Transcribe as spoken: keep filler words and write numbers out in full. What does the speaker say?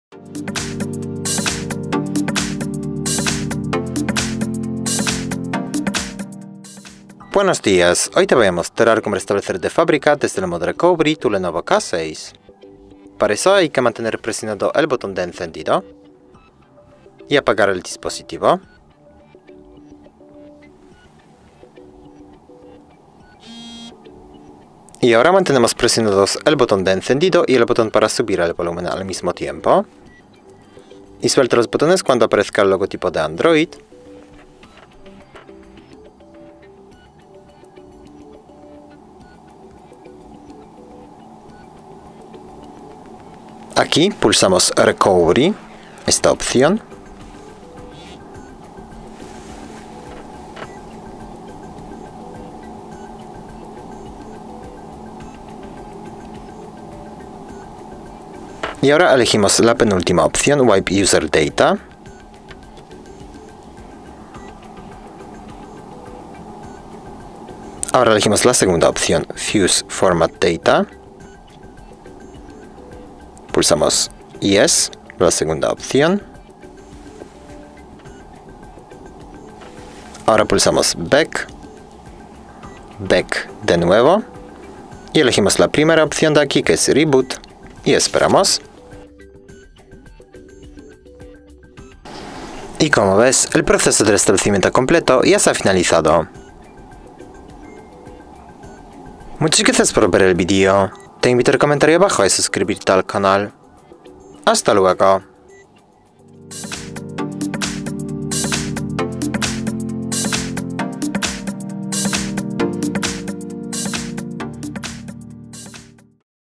Buenos días, hoy te voy a mostrar cómo restablecer de fábrica desde el modo Recovery tu Lenovo K seis. Para eso hay que mantener presionado el botón de encendido y apagar el dispositivo. Y ahora mantenemos presionados el botón de encendido y el botón para subir el volumen al mismo tiempo. Y suelta los botones cuando aparezca el logotipo de Android. Aquí pulsamos Recovery, esta opción. Y ahora elegimos la penúltima opción, Wipe User Data. Ahora elegimos la segunda opción, Fuse Format Data. Pulsamos Yes, la segunda opción. Ahora pulsamos Back. Back de nuevo. Y elegimos la primera opción de aquí, que es Reboot. Y esperamos. Y como ves, el proceso de restablecimiento completo ya se ha finalizado. Muchas gracias por ver el vídeo. Te invito a comentar abajo y suscribirte al canal. Hasta luego.